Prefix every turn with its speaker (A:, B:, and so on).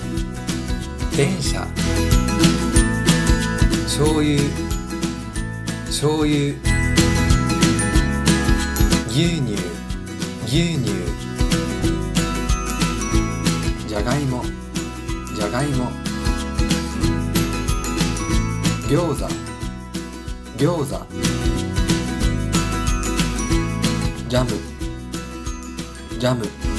A: 電車、醤油、醤油、牛乳、牛乳、じゃがいも、じゃがいも、餃子、餃子、ジャム、ジャム、